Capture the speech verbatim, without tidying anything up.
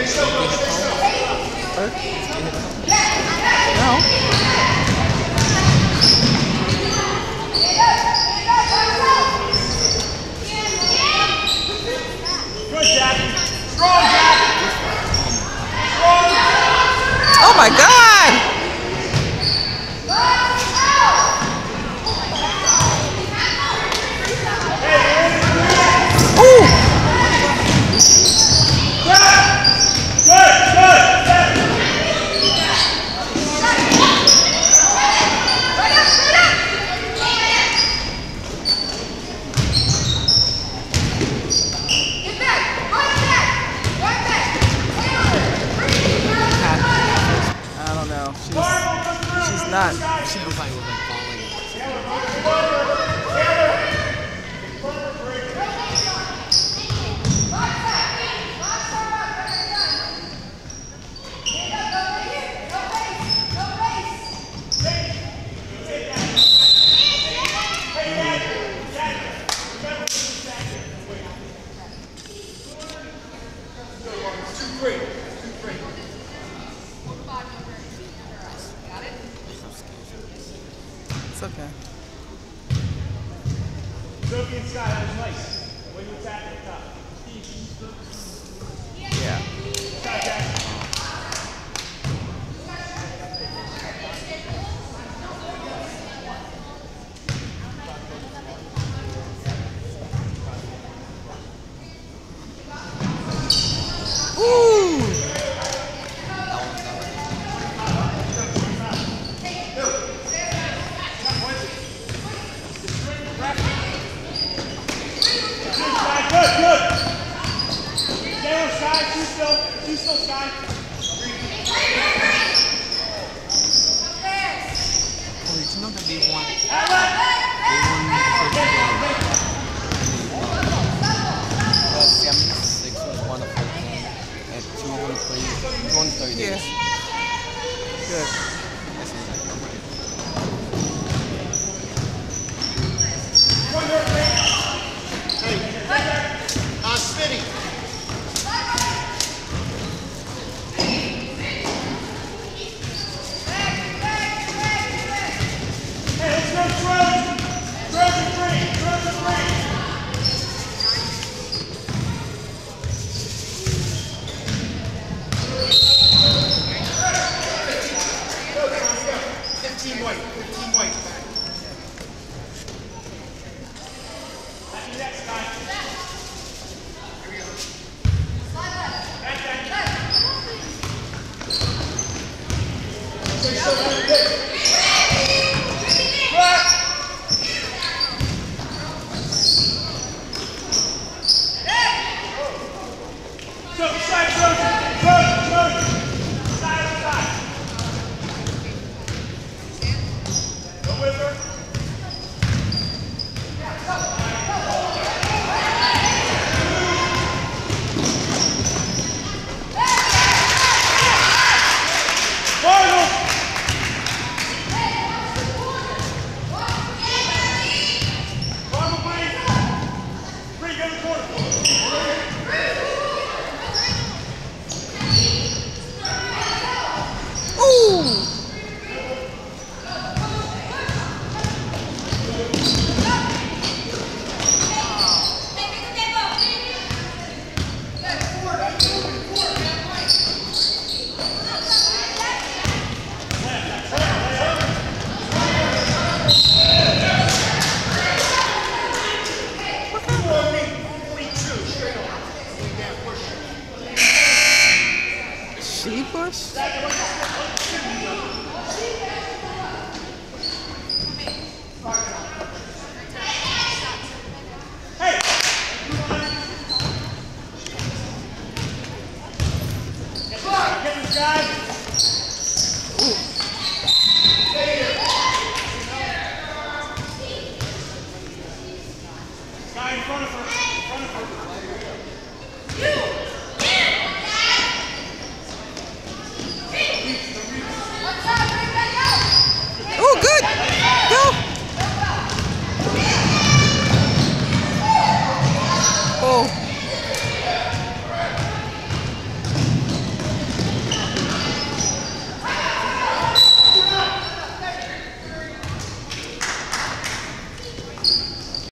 Oh my God! Ooh! I don't know. She's she's not. She looks like we've been falling. It's okay. Sophie and Scott, that was nice. When you attack at the top. Yeah. Scott Jackson. Good, good. Stay on side, two still, two still side. Oh, did you know that they won? They won the seventy-six was one of fourteen, and two won three, won thirty. Yeah. Good. Uh, Smitty. Hey, let's go Trojan. Trojan three, Trojan three. fifteen white, fifteen white. That's your next guy. So, side, Trojan, Trojan, Trojan. Side, side. Go with her. She push?